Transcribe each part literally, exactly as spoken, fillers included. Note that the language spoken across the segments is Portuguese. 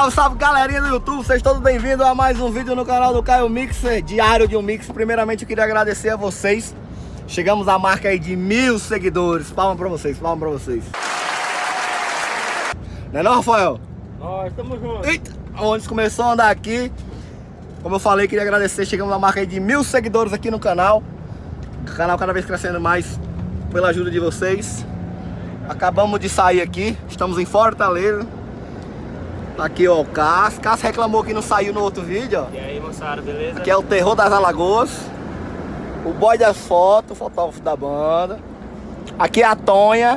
Salve, salve galerinha do YouTube, sejam todos bem-vindos a mais um vídeo no canal do Caio Mixer, diário de um mix. Primeiramente eu queria agradecer a vocês. Chegamos à marca aí de mil seguidores. Palma pra vocês, palma pra vocês. Não é não, Rafael? Nós estamos juntos. Eita, onde começou a andar aqui. Como eu falei, queria agradecer. Chegamos à marca aí de mil seguidores aqui no canal. O canal cada vez crescendo mais pela ajuda de vocês. Acabamos de sair aqui, estamos em Fortaleza. Tá aqui, ó, o Cássio. Cássio reclamou que não saiu no outro vídeo, ó. E aí, moçada, beleza? Aqui é o Terror das Alagoas. O boy das fotos, o fotógrafo da banda. Aqui é a Tonha.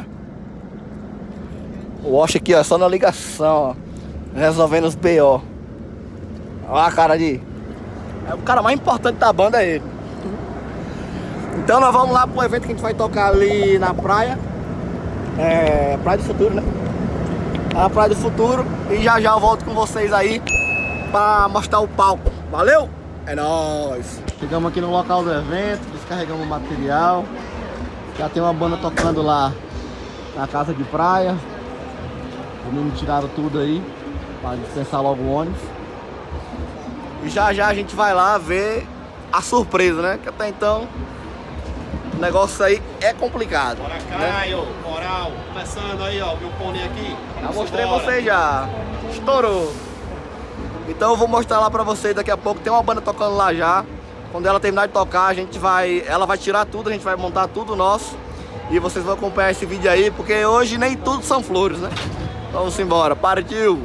O Wash aqui, ó, só na ligação, ó. Resolvendo os B O. Olha a cara de... É o cara mais importante da banda, é ele. Então nós vamos lá pro evento que a gente vai tocar ali na praia. É... Praia do Futuro, né? A Praia do Futuro. E já já eu volto com vocês aí pra mostrar o palco. Valeu? É nóis! Chegamos aqui no local do evento, descarregamos o material. Já tem uma banda tocando lá na casa de praia. Os meninos tiraram tudo aí pra dispensar logo o ônibus. E já já a gente vai lá ver a surpresa, né? Que até então o negócio aí é complicado. Bora, né? Caio, moral, começando aí, ó, o meu pônei aqui. Já mostrei pra vocês já. Estourou. Então eu vou mostrar lá pra vocês daqui a pouco. Tem uma banda tocando lá já. Quando ela terminar de tocar, a gente vai... Ela vai tirar tudo, a gente vai montar tudo nosso. E vocês vão acompanhar esse vídeo aí, porque hoje nem tudo são flores, né? Vamos embora, partiu!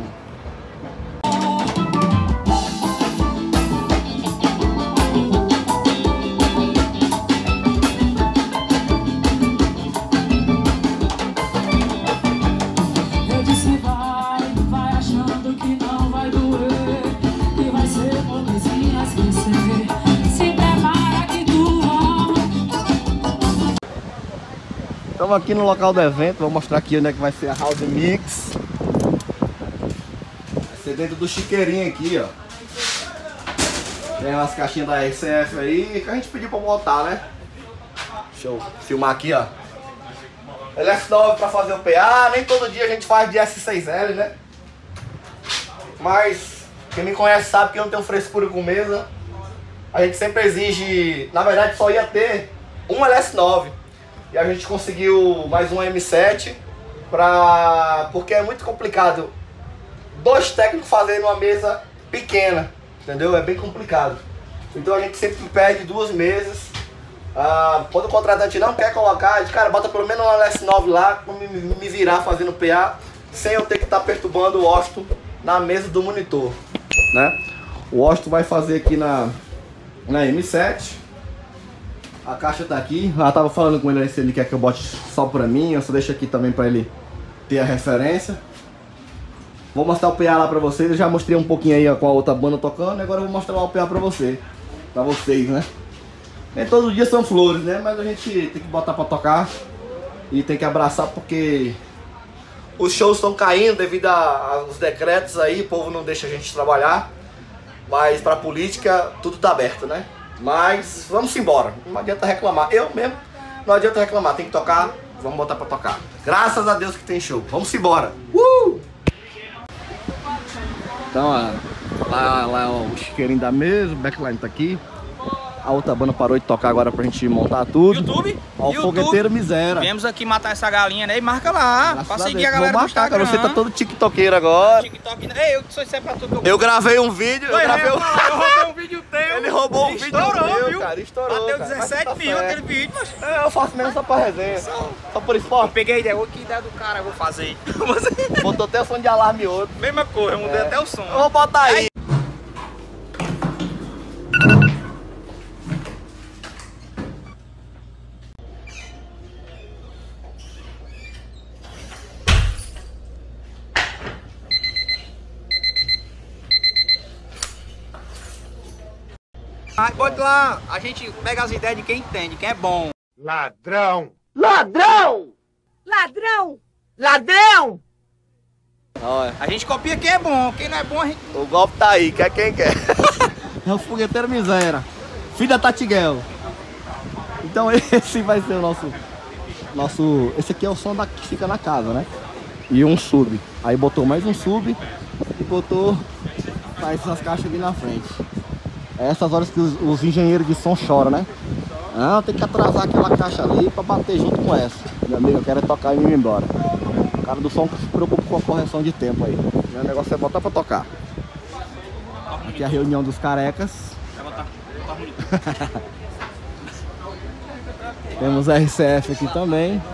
Estamos aqui no local do evento, vou mostrar aqui onde é que vai ser a House Mix. Vai ser dentro do chiqueirinho aqui, ó. Tem umas caixinhas da R C F aí que a gente pediu pra botar, né? Deixa eu filmar aqui, ó. L S nove pra fazer o P A, nem todo dia a gente faz de S seis L, né? Mas quem me conhece sabe que eu não tenho frescura com mesa. A gente sempre exige, na verdade só ia ter um L S nove. E a gente conseguiu mais um M sete, pra... porque é muito complicado dois técnicos fazendo uma mesa pequena, entendeu? É bem complicado. Então a gente sempre pede duas mesas. Ah, quando o contratante não quer colocar, a gente, cara, bota pelo menos um L S nove lá, pra me, me virar fazendo P A, sem eu ter que estar tá perturbando o Washington na mesa do monitor, né? O Washington vai fazer aqui na, na M sete. A caixa tá aqui, eu tava falando com ele se ele quer que eu bote só pra mim, eu só deixo aqui também pra ele ter a referência. Vou mostrar o P A lá pra vocês, eu já mostrei um pouquinho aí ó, com a outra banda tocando, e agora eu vou mostrar lá o P A pra você, pra vocês, né? Nem todos os dias são flores, né? Mas a gente tem que botar pra tocar e tem que abraçar porque os shows estão caindo devido aos decretos aí, o povo não deixa a gente trabalhar, mas pra política tudo tá aberto, né? Mas vamos embora, não adianta reclamar, eu mesmo não adianta reclamar, tem que tocar, vamos botar pra tocar. Graças a Deus que tem show, vamos embora. Uh! Então, ó, lá, lá ó, o chiqueirinho da mesa, o backline tá aqui. A outra banda parou de tocar agora pra gente montar tudo. YouTube? Ó, o YouTube. fogueteiro miséria. Viemos aqui matar essa galinha, né? E marca lá, Graças pra a seguir Deus. a galera Vou do marcar, cara, Instagram. você tá todo tiktokeiro agora. TikTok, ei, eu sou sempre pra tudo. Eu gravei um vídeo, eu Oi, gravei eu, um... falar, eu roubei um vídeo teu. Ele roubou um vídeo Estourou, meu, viu? cara, estourou, Bateu cara. dezessete Mas tá mil certo. aquele vídeo, mas... É, eu faço mesmo só pra resenha. Só, só por esporte. Eu peguei a ideia, que ideia do cara, eu vou fazer. Botou até o som de alarme outro. Mesma coisa, eu mudei É. até o som. Eu vou botar aí. Aí, pode lá, a gente pega as ideias de quem entende, quem é bom. Ladrão! Ladrão! Ladrão! Ladrão! Olha, A gente copia quem é bom, quem não é bom a gente... o golpe tá aí, quer quem quer. É o fogueteiro miséria, filho da Tatiguel. Então esse vai ser o nosso, nosso... Esse aqui é o som da, que fica na casa, né? e um sub. Aí botou mais um sub e botou mais essas caixas ali na frente. É essas horas que os, os engenheiros de som choram, né? Ah, tem que atrasar aquela caixa ali pra bater junto com essa. Meu amigo, eu quero é tocar e ir embora. O cara do som que se preocupa com a correção de tempo aí. Meu negócio é botar pra tocar. Aqui é a reunião dos carecas. Temos R C F aqui também.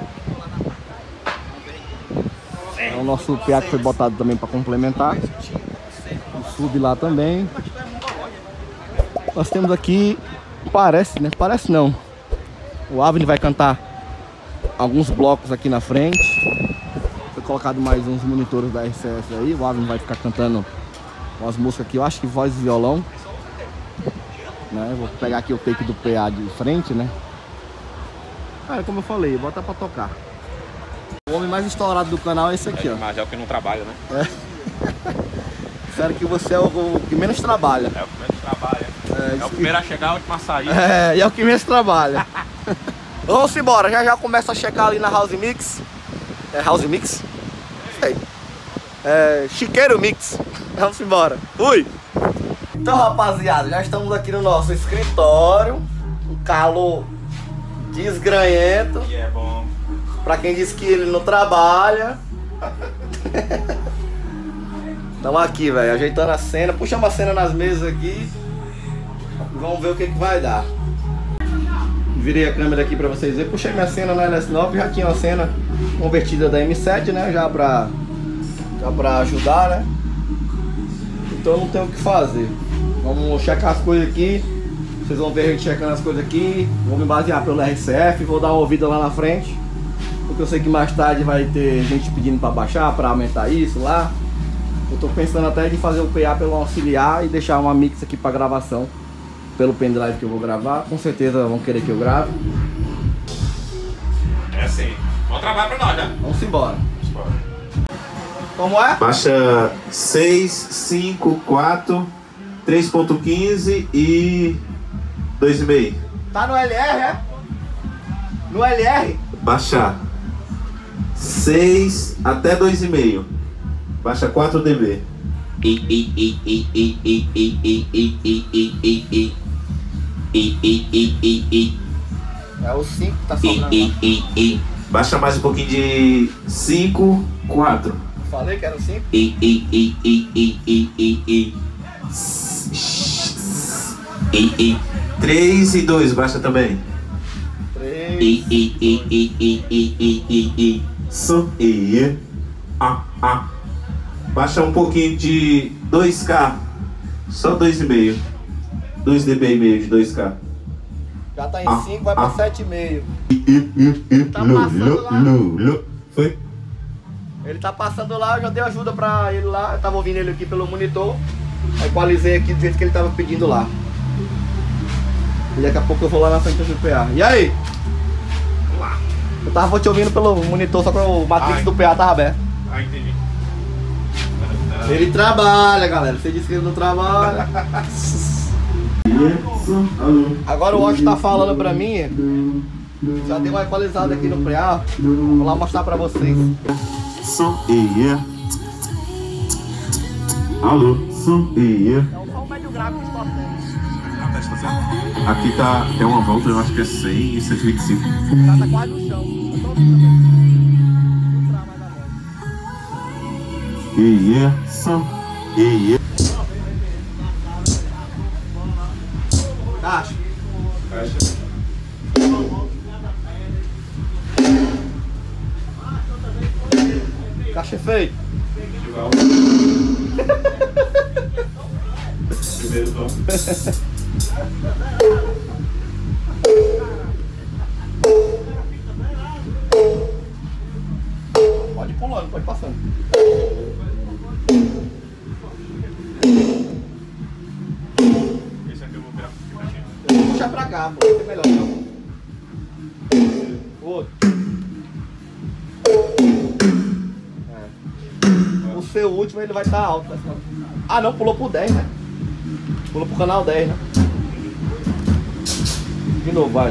É o nosso P A que foi botado também para complementar. O sub lá também. Nós temos aqui, parece, né? Parece não. O Avni vai cantar alguns blocos aqui na frente. Foi colocado mais uns monitores da R C F aí. O Avni vai ficar cantando umas músicas aqui, eu acho que voz e violão. Né? Vou pegar aqui o take do P A de frente, né? Cara, como eu falei, bota pra tocar. O homem mais estourado do canal é esse aqui, é, ó. Mas é o que não trabalha, né? É. Sério que você é o, o que menos trabalha. É o que menos trabalha. É, é o primeiro a chegar, o último a sair. É, e é o que menos trabalha. Vamos embora, já já começa a checar ali na House Mix. É House Mix? Sei. É Chiqueiro Mix. Vamos embora. Fui! Então, rapaziada, já estamos aqui no nosso escritório. Um calor desgranhento. E é bom. Pra quem disse que ele não trabalha. Estamos aqui, velho, ajeitando a cena. Puxa uma cena nas mesas aqui. Vamos ver o que, que vai dar. Virei a câmera aqui pra vocês verem. Puxei minha cena na L S nove. Já tinha uma cena convertida da M sete, né? Já pra, já pra ajudar, né? Então não tem o que fazer. Vamos checar as coisas aqui. Vocês vão ver a gente checando as coisas aqui. Vou me basear pelo R C F. Vou dar uma ouvida lá na frente. Porque eu sei que mais tarde vai ter gente pedindo pra baixar, pra aumentar isso lá. Eu tô pensando até de fazer o P A pelo auxiliar e deixar uma mix aqui pra gravação. Pelo pendrive que eu vou gravar. Com certeza vão querer que eu grave. É assim. Bom trabalho pra nós, né? Vamos embora. Como é? Baixa seis, cinco, quatro, três ponto quinze e dois vírgula cinco. Tá no L R, é? No L R? Baixa seis até dois vírgula cinco. Baixa quatro decibéis. É o cinco que tá sobrando. Baixa mais um pouquinho de cinco, quatro. Falei que era o cinco? três e dois, baixa também. três. So, e, ah, ah. Baixa um pouquinho de dois K. Só dois vírgula cinco. dois decibéis e meio de dois K. Já tá em Ah, cinco, vai pra ah. sete e meio. Tá Lu, passando lu, lá. lu, lu. Foi? Ele tá passando lá, eu já dei ajuda pra ele lá. Eu tava ouvindo ele aqui pelo monitor. Equalizei aqui do jeito que ele tava pedindo lá. E daqui a pouco eu vou lá na frente do P A. E aí? Eu tava te ouvindo pelo monitor, só que o matrix Ai. do P A tava aberto. Ah, entendi. Ele trabalha, galera. Você disse que ele não trabalha. Agora o Watch tá falando pra mim. Já dei uma equalizada aqui no P A. Vou lá mostrar pra vocês. Som e alô, som e É o som médio grave que está sendo. aqui tá, é uma volta, eu acho que é cem e cento e vinte e cinco. Já tá quase no chão. Eu tô ouvindo também. Vou mais na voz. E som e Caixa. Caixa é feito. Primeiro tom. Pode ir pulando, pode ir passando. Esse aqui eu vou virar um pouquinho. Eu vou puxar pra cá, pô. Vai ser melhor, não. Outro. É. O seu último ele vai estar alto. Né? Ah não, pulou pro dez, né? Pulou pro canal dez, né? De novo, vai.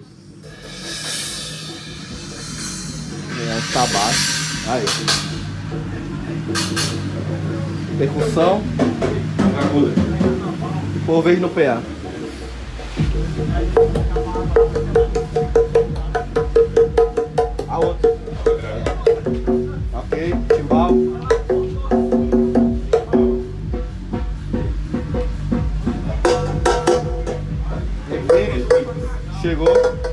É, tá baixo. Aí. Percussão. Por vez no P A. A outra. Ok, timbal. Chegou.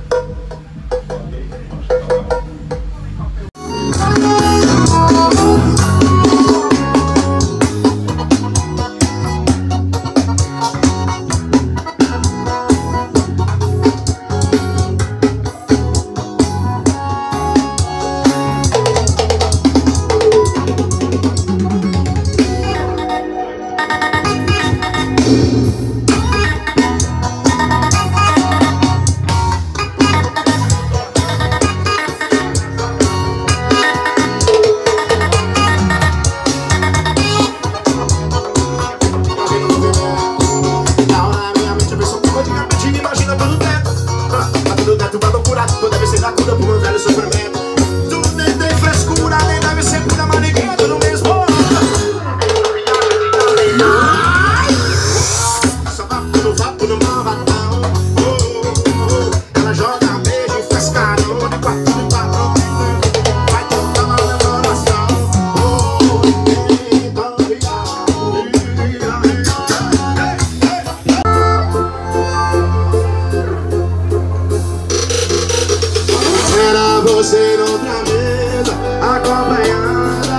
Você noutra mesa, acompanhada.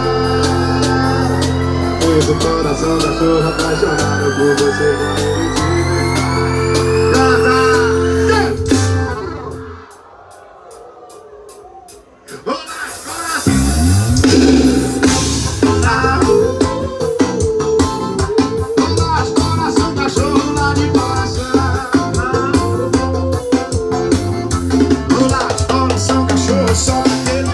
Pois o coração da chuva apaixonado por você. Coração, cachorro lá de coração. Coração, cachorro, só daquele.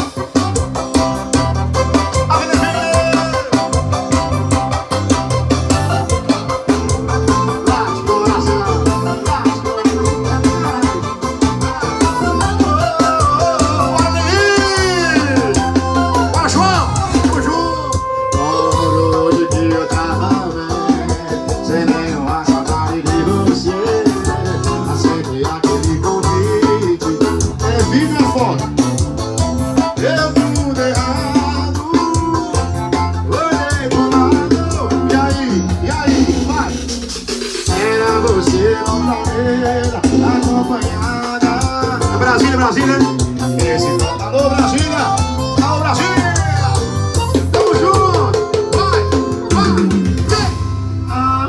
Brasília, Brasília. Esse canta no Brasília. Alô, Brasília. Tamo junto. Vai, vai, vem. Ah,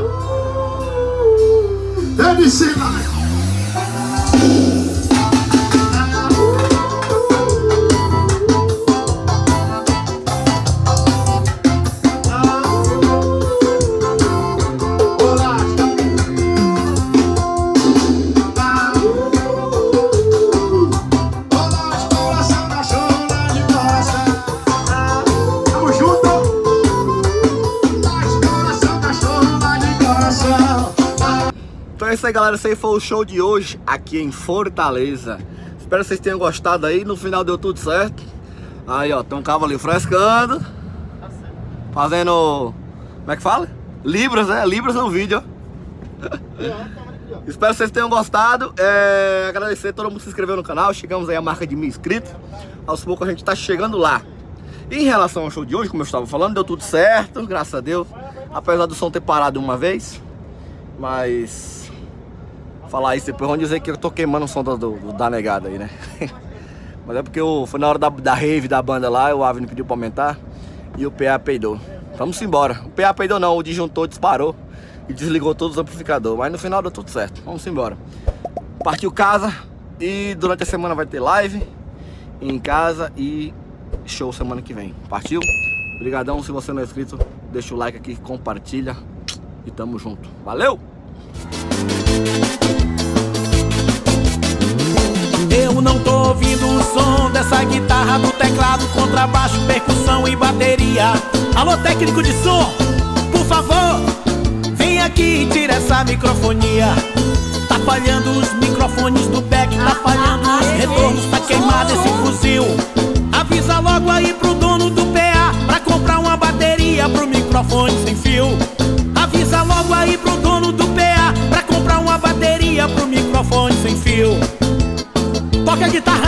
uh, deve ser lá. Então é isso aí, galera, esse aí foi o show de hoje aqui em Fortaleza. Espero que vocês tenham gostado aí, no final deu tudo certo. Aí ó, tem um cabo ali frescando, fazendo, como é que fala? Libras, né? Libras no vídeo, ó. Espero que vocês tenham gostado, é, agradecer a todo mundo que se inscreveu no canal. Chegamos aí a marca de mil inscritos. Aos poucos a gente tá chegando lá. Em relação ao show de hoje, como eu estava falando, deu tudo certo, graças a Deus. Apesar do som ter parado uma vez, mas falar isso depois vão dizer que eu tô queimando o som do, do, da negada aí, né? Mas é porque eu, foi na hora da, da rave da banda lá, o Avni pediu pra aumentar e o P A peidou. Vamos embora. O P A peidou não, o disjuntor disparou e desligou todos os amplificadores. Mas no final deu tudo certo. Vamos embora. Partiu casa e durante a semana vai ter live em casa e show semana que vem. Partiu? Obrigadão, se você não é inscrito, deixa o like aqui, compartilha e tamo junto. Valeu! Eu não tô ouvindo o som dessa guitarra, do teclado, contrabaixo, percussão e bateria. Alô, técnico de som, por favor, vem aqui e tira essa microfonia. Tá falhando os microfones do back, tá falhando os retornos, tá queimado esse fuzil. Avisa logo aí pro dono do P A pra comprar uma bateria pro microfone sem fio. Avisa logo aí pro dono do P A pra comprar uma bateria pro microfone sem fio. Toca a guitarra